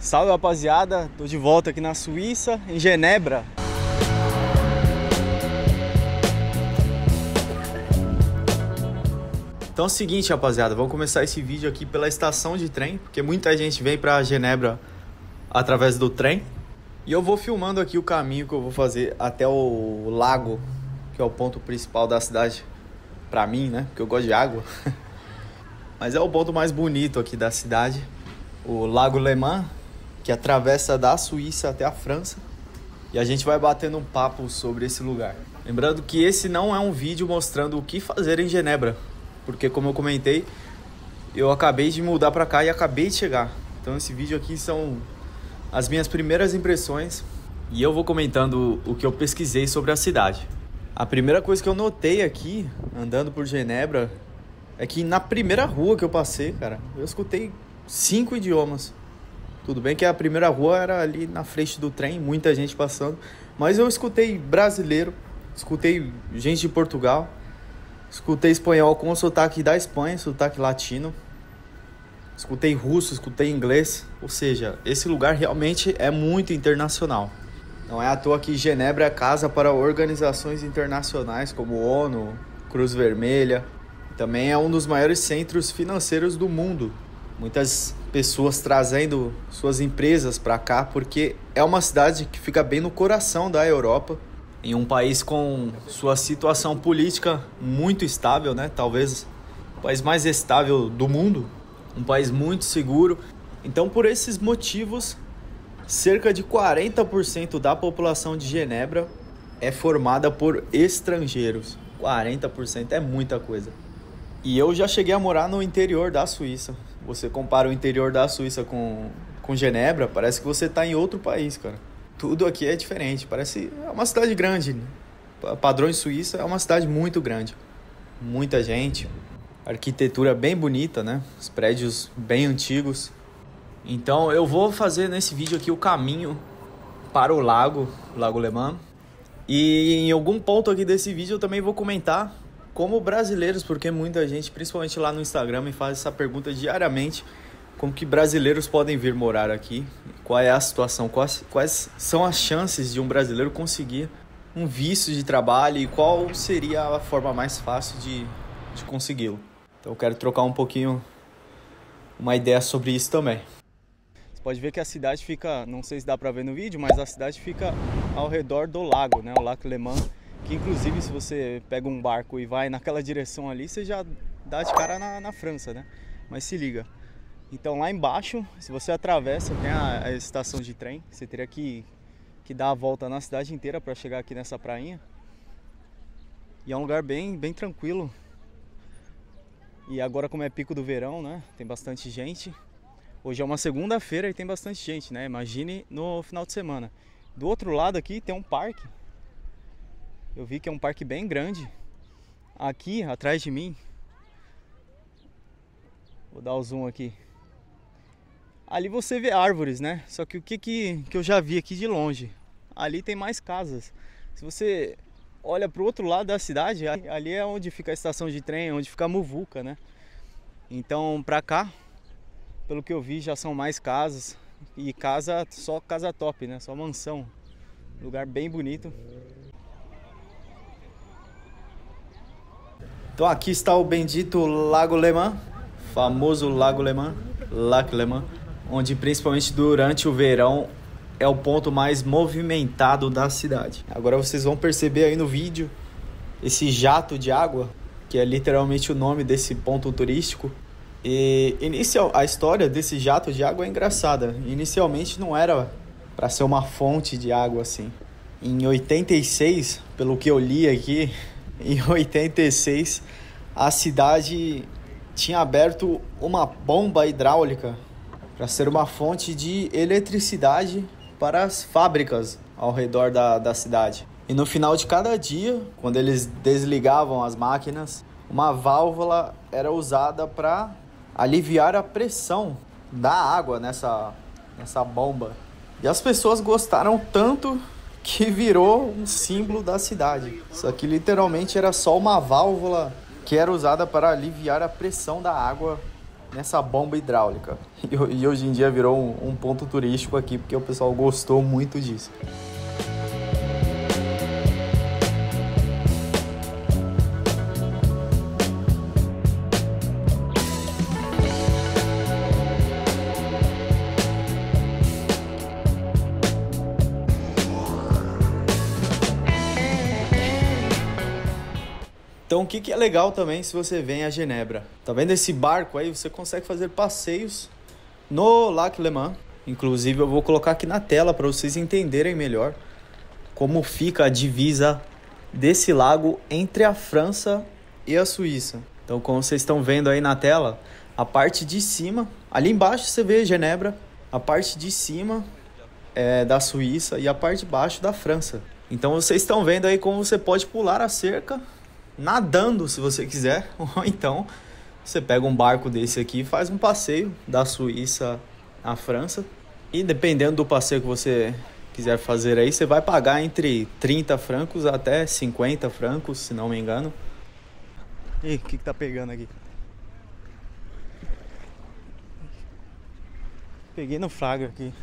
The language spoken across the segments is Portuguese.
Salve, rapaziada, tô de volta aqui na Suíça, em Genebra. Então é o seguinte, rapaziada, vamos começar esse vídeo aqui pela estação de trem, porque muita gente vem pra Genebra através do trem. E eu vou filmando aqui o caminho que eu vou fazer até o lago, que é o ponto principal da cidade, pra mim, né, porque eu gosto de água. Mas é o ponto mais bonito aqui da cidade, o Lago Léman, que atravessa da Suíça até a França. E a gente vai batendo um papo sobre esse lugar. Lembrando que esse não é um vídeo mostrando o que fazer em Genebra, porque como eu comentei, eu acabei de mudar pra cá e acabei de chegar. Então esse vídeo aqui são as minhas primeiras impressões e eu vou comentando o que eu pesquisei sobre a cidade. A primeira coisa que eu notei aqui, andando por Genebra, é que na primeira rua que eu passei, cara, eu escutei 5 idiomas. Tudo bem que a primeira rua era ali na frente do trem, muita gente passando, mas eu escutei brasileiro, escutei gente de Portugal, escutei espanhol com sotaque da Espanha, sotaque latino, escutei russo, escutei inglês, ou seja, esse lugar realmente é muito internacional. Não é à toa que Genebra é casa para organizações internacionais como ONU, Cruz Vermelha, também é um dos maiores centros financeiros do mundo. Muitas pessoas trazendo suas empresas para cá, porque é uma cidade que fica bem no coração da Europa, em um país com sua situação política muito estável, né? Talvez o país mais estável do mundo, um país muito seguro. Então, por esses motivos, cerca de 40% da população de Genebra é formada por estrangeiros. 40% é muita coisa. E eu já cheguei a morar no interior da Suíça. Você compara o interior da Suíça com Genebra, parece que você está em outro país, cara. Tudo aqui é diferente, parece uma cidade grande, né? Padrões Suíça é uma cidade muito grande. Muita gente, arquitetura bem bonita, né? Os prédios bem antigos. Então eu vou fazer nesse vídeo aqui o caminho para o Lago Léman. E em algum ponto aqui desse vídeo eu também vou comentar como brasileiros, porque muita gente, principalmente lá no Instagram, me faz essa pergunta diariamente, como que brasileiros podem vir morar aqui, qual é a situação, quais são as chances de um brasileiro conseguir um visto de trabalho e qual seria a forma mais fácil de consegui-lo. Então eu quero trocar um pouquinho uma ideia sobre isso também. Você pode ver que a cidade fica, não sei se dá para ver no vídeo, mas a cidade fica ao redor do lago, né? O Lago Léman, que inclusive se você pega um barco e vai naquela direção ali, você já dá de cara na França, né? Mas se liga. Então lá embaixo, se você atravessa, tem a estação de trem, você teria que dar a volta na cidade inteira para chegar aqui nessa prainha. E é um lugar bem tranquilo. E agora, como é pico do verão, né? Tem bastante gente. Hoje é uma segunda-feira e tem bastante gente, né? Imagine no final de semana. Do outro lado aqui tem um parque. Eu vi que é um parque bem grande. Aqui, atrás de mim, vou dar o zoom aqui. Ali você vê árvores, né? Só que o que eu já vi aqui de longe? Ali tem mais casas. Se você olha para o outro lado da cidade, ali é onde fica a estação de trem, onde fica a muvuca, né? Então, pra cá, pelo que eu vi, já são mais casas. E só casa top, né? Só mansão. Lugar bem bonito. Então aqui está o bendito Lago Léman, famoso Lago Léman, Lac Léman, onde principalmente durante o verão é o ponto mais movimentado da cidade. Agora vocês vão perceber aí no vídeo esse jato de água, que é literalmente o nome desse ponto turístico. E a história desse jato de água é engraçada. Inicialmente não era para ser uma fonte de água assim. Em 86, pelo que eu li aqui, em 86, a cidade tinha aberto uma bomba hidráulica para ser uma fonte de eletricidade para as fábricas ao redor da cidade. E no final de cada dia, quando eles desligavam as máquinas, uma válvula era usada para aliviar a pressão da água nessa bomba. E as pessoas gostaram tanto que virou um símbolo da cidade. Isso aqui literalmente era só uma válvula que era usada para aliviar a pressão da água nessa bomba hidráulica. E hoje em dia virou um ponto turístico aqui, porque o pessoal gostou muito disso. Então o que é legal também se você vem a Genebra? Tá vendo esse barco aí? Você consegue fazer passeios no Lac Léman. Inclusive eu vou colocar aqui na tela para vocês entenderem melhor como fica a divisa desse lago entre a França e a Suíça. Então como vocês estão vendo aí na tela, a parte de cima, ali embaixo você vê Genebra, a parte de cima é da Suíça e a parte de baixo da França. Então vocês estão vendo aí como você pode pular a cerca nadando se você quiser, ou então você pega um barco desse aqui e faz um passeio da Suíça à França. E dependendo do passeio que você quiser fazer aí, você vai pagar entre 30 francos até 50 francos, se não me engano. Ih, o que tá pegando aqui? Peguei no flagra aqui.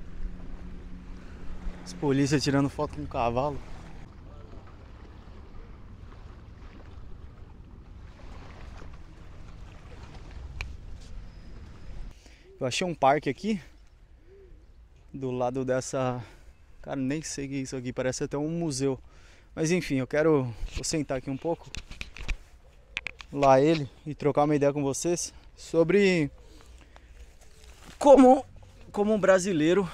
As polícias tirando foto com um cavalo. Eu achei um parque aqui do lado dessa... Cara, nem sei o que é isso aqui, parece até um museu. Mas enfim, vou sentar aqui um pouco lá ele e trocar uma ideia com vocês sobre como um brasileiro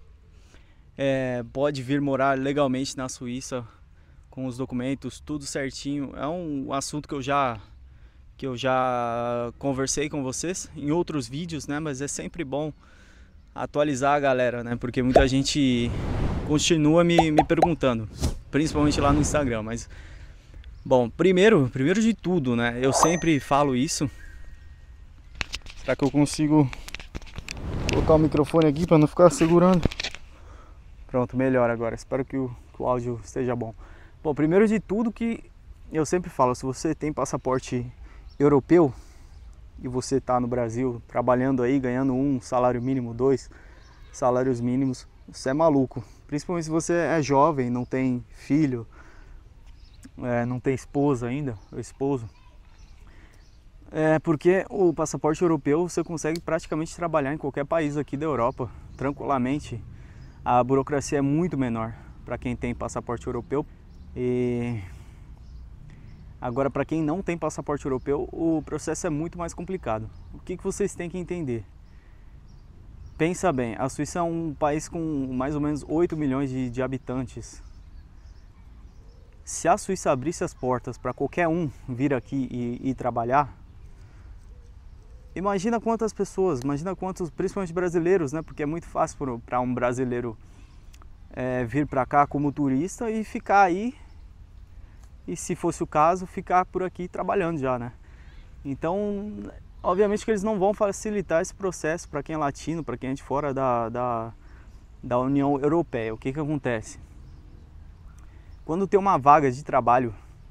pode vir morar legalmente na Suíça com os documentos, tudo certinho. É um assunto que eu já conversei com vocês em outros vídeos, né? Mas é sempre bom atualizar a galera, né? Porque muita gente continua me perguntando, principalmente lá no Instagram. Mas, bom, primeiro de tudo, né? Eu sempre falo isso para que eu consiga colocar o microfone aqui para não ficar segurando. Pronto, melhor agora. Espero que o áudio esteja bom. Bom, primeiro de tudo que eu sempre falo, se você tem passaporte europeu e você está no Brasil trabalhando aí, ganhando um salário mínimo, 2 salários mínimos, você é maluco. Principalmente se você é jovem, não tem filho, não tem esposa ainda, ou esposo. Porque o passaporte europeu você consegue praticamente trabalhar em qualquer país aqui da Europa, tranquilamente. A burocracia é muito menor para quem tem passaporte europeu. E agora, para quem não tem passaporte europeu, o processo é muito mais complicado. O que vocês têm que entender? Pensa bem, a Suíça é um país com mais ou menos 8 milhões de habitantes. Se a Suíça abrisse as portas para qualquer um vir aqui e trabalhar, imagina quantas pessoas, imagina quantos, principalmente brasileiros, né? Porque é muito fácil para um brasileiro vir para cá como turista e ficar aí. E se fosse o caso, ficar por aqui trabalhando já, né? Então, obviamente que eles não vão facilitar esse processo para quem é latino, para quem é de fora da União Europeia. O que acontece? Quando tem uma vaga de trabalho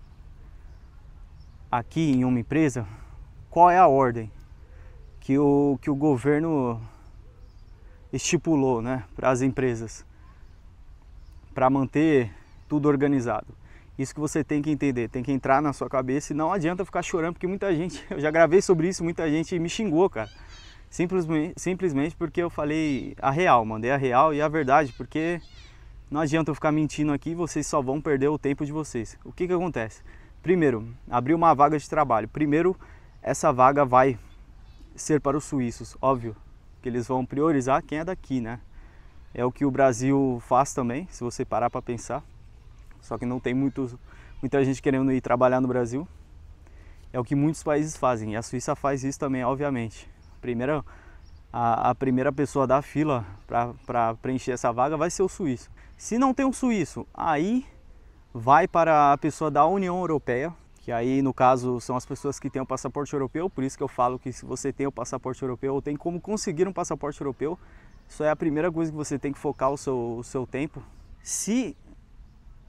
aqui em uma empresa, qual é a ordem que o governo estipulou, né, para as empresas, para manter tudo organizado? Isso que você tem que entender, tem que entrar na sua cabeça e não adianta ficar chorando, porque muita gente, eu já gravei sobre isso, muita gente me xingou, cara. Simplesmente porque eu falei a real, mandei a real e a verdade, porque não adianta eu ficar mentindo aqui, vocês só vão perder o tempo de vocês. O que acontece? Primeiro, abriu uma vaga de trabalho. Primeiro, essa vaga vai ser para os suíços, óbvio, que eles vão priorizar quem é daqui, né? É o que o Brasil faz também, se você parar para pensar. Só que não tem muita gente querendo ir trabalhar no Brasil. É o que muitos países fazem. E a Suíça faz isso também, obviamente. A primeira pessoa da fila para preencher essa vaga vai ser o suíço. Se não tem um suíço, aí vai para a pessoa da União Europeia, que aí no caso são as pessoas que têm o passaporte europeu. Por isso que eu falo que se você tem o passaporte europeu ou tem como conseguir um passaporte europeu, isso é a primeira coisa que você tem que focar o seu tempo. Se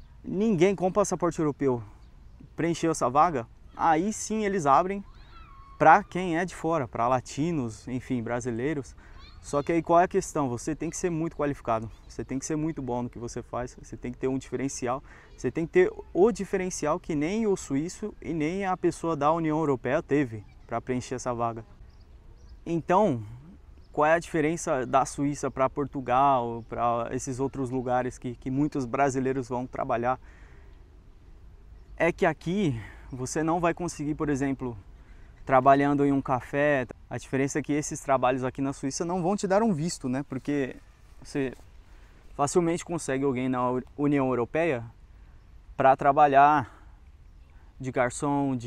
ninguém com passaporte europeu preencheu essa vaga, aí sim eles abrem para quem é de fora, para latinos, enfim, brasileiros. Só que aí qual é a questão? Você tem que ser muito qualificado, você tem que ser muito bom no que você faz, você tem que ter um diferencial, você tem que ter o diferencial que nem o suíço e nem a pessoa da União Europeia teve para preencher essa vaga. Então, qual é a diferença da Suíça para Portugal, para esses outros lugares que muitos brasileiros vão trabalhar? É que aqui você não vai conseguir, por exemplo, trabalhando em um café. A diferença é que esses trabalhos aqui na Suíça não vão te dar um visto, né? Porque você facilmente consegue alguém na União Europeia para trabalhar de garçom,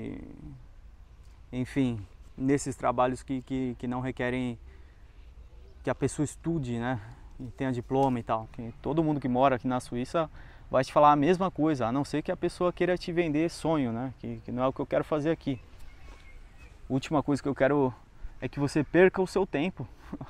enfim, nesses trabalhos que não requerem que a pessoa estude, né? E tenha diploma e tal. Que todo mundo que mora aqui na Suíça vai te falar a mesma coisa, a não ser que a pessoa queira te vender sonho, né? Que não é o que eu quero fazer aqui. Última coisa que eu quero é que você perca o seu tempo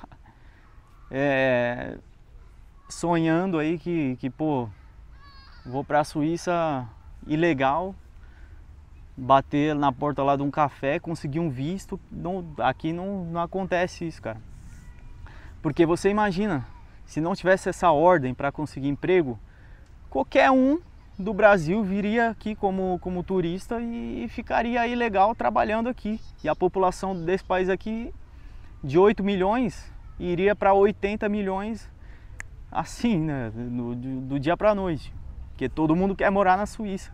sonhando aí que pô, vou pra Suíça ilegal, bater na porta lá de um café, conseguir um visto. Aqui não acontece isso, cara. Porque você imagina, se não tivesse essa ordem para conseguir emprego, qualquer um do Brasil viria aqui como turista e ficaria ilegal trabalhando aqui. E a população desse país aqui, de 8 milhões, iria para 80 milhões assim, né? Do dia para a noite. Porque todo mundo quer morar na Suíça.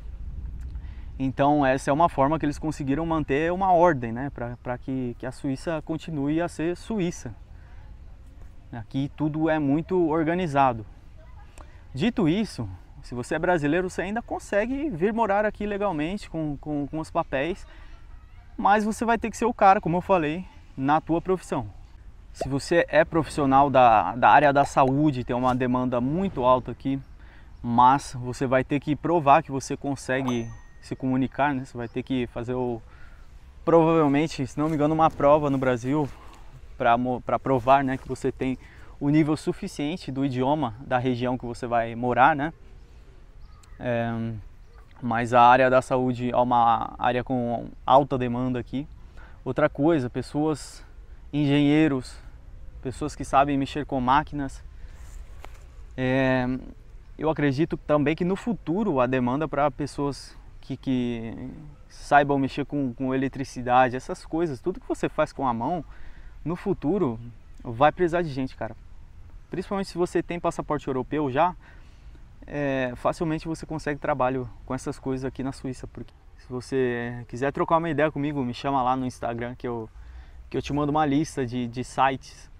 Então essa é uma forma que eles conseguiram manter uma ordem, né? Para que a Suíça continue a ser Suíça. Aqui tudo é muito organizado. Dito isso, se você é brasileiro, você ainda consegue vir morar aqui legalmente com os papéis, mas você vai ter que ser o cara, como eu falei, na tua profissão. Se você é profissional da área da saúde, tem uma demanda muito alta aqui, mas você vai ter que provar que você consegue se comunicar, né? Você vai ter que fazer provavelmente, se não me engano, uma prova no Brasil para provar, né, que você tem o nível suficiente do idioma da região que você vai morar, né? Mas a área da saúde é uma área com alta demanda aqui. Outra coisa, pessoas, engenheiros, pessoas que sabem mexer com máquinas. Eu acredito também que no futuro a demanda para pessoas que saibam mexer com eletricidade, essas coisas, tudo que você faz com a mão, no futuro vai precisar de gente, cara. Principalmente se você tem passaporte europeu já, facilmente você consegue trabalho com essas coisas aqui na Suíça. Porque se você quiser trocar uma ideia comigo, me chama lá no Instagram que eu te mando uma lista de sites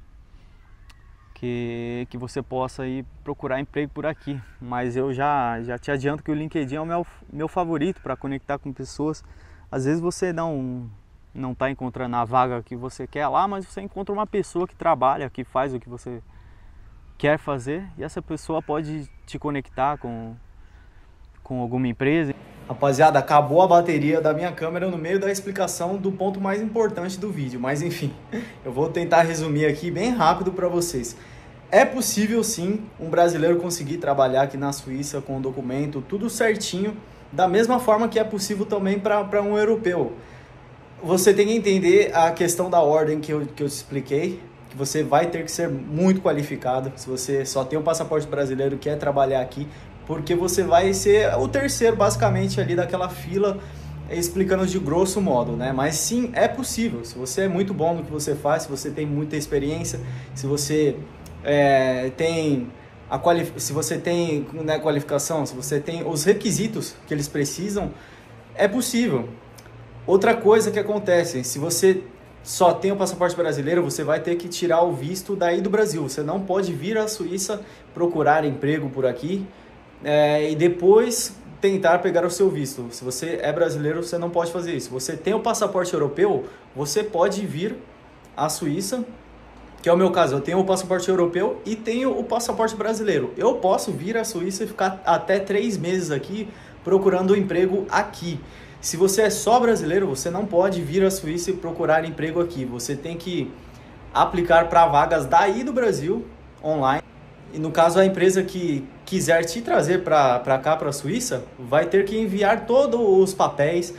que você possa ir procurar emprego por aqui. Mas eu já te adianto que o LinkedIn é o meu favorito para conectar com pessoas. Às vezes você não está encontrando a vaga que você quer lá, mas você encontra uma pessoa que trabalha, que faz o que você quer fazer, e essa pessoa pode te conectar com alguma empresa. Rapaziada, acabou a bateria da minha câmera no meio da explicação do ponto mais importante do vídeo, mas enfim, eu vou tentar resumir aqui bem rápido para vocês. É possível sim um brasileiro conseguir trabalhar aqui na Suíça com o documento tudo certinho, da mesma forma que é possível também para um europeu. Você tem que entender a questão da ordem que eu te expliquei, que você vai ter que ser muito qualificado se você só tem um passaporte brasileiro e quer trabalhar aqui, porque você vai ser o terceiro basicamente ali daquela fila, explicando de grosso modo, né? Mas sim, é possível. Se você é muito bom no que você faz, se você tem muita experiência, se você tem se você tem, né, qualificação, se você tem os requisitos que eles precisam, é possível. Outra coisa que acontece, se você só tem o passaporte brasileiro, você vai ter que tirar o visto daí do Brasil. Você não pode vir à Suíça procurar emprego por aqui e depois tentar pegar o seu visto. Se você é brasileiro, você não pode fazer isso. Se você tem o passaporte europeu, você pode vir à Suíça, que é o meu caso. Eu tenho o passaporte europeu e tenho o passaporte brasileiro. Eu posso vir à Suíça e ficar até 3 meses aqui procurando um emprego aqui. Se você é só brasileiro, você não pode vir à Suíça e procurar emprego aqui. Você tem que aplicar para vagas daí do Brasil, online. E no caso, a empresa que quiser te trazer para cá, para a Suíça, vai ter que enviar todos os papéis,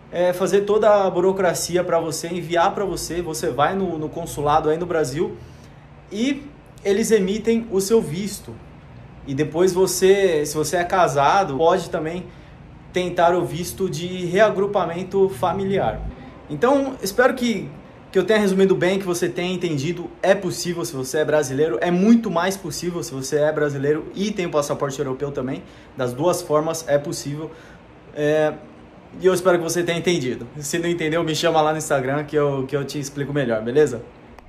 fazer toda a burocracia para você, enviar para você. Você vai no consulado aí no Brasil e eles emitem o seu visto. E depois se você é casado, pode também tentar o visto de reagrupamento familiar. Então, espero que eu tenha resumido bem, que você tenha entendido. É possível se você é brasileiro, é muito mais possível se você é brasileiro e tem o passaporte europeu também. Das duas formas é possível. E eu espero que você tenha entendido. Se não entendeu, me chama lá no Instagram que eu te explico melhor, beleza?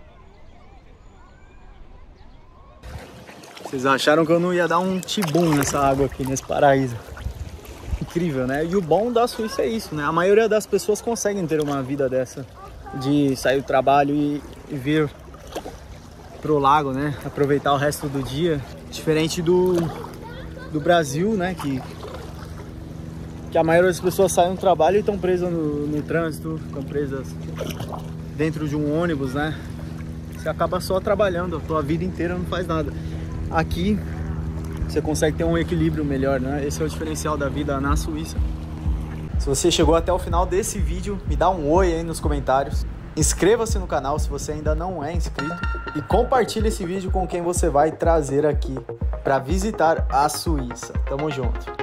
Vocês acharam que eu não ia dar um tibum nessa água aqui, nesse paraíso. Incrível, né? E o bom da Suíça é isso, né? A maioria das pessoas conseguem ter uma vida dessa, de sair do trabalho e vir pro lago, né? Aproveitar o resto do dia. Diferente do Brasil, né? Que a maioria das pessoas saem do trabalho e estão presas no trânsito, estão presas dentro de um ônibus, né? Você acaba só trabalhando, a tua vida inteira não faz nada. Aqui você consegue ter um equilíbrio melhor, né? Esse é o diferencial da vida na Suíça. Se você chegou até o final desse vídeo, me dá um oi aí nos comentários. Inscreva-se no canal se você ainda não é inscrito. E compartilhe esse vídeo com quem você vai trazer aqui para visitar a Suíça. Tamo junto!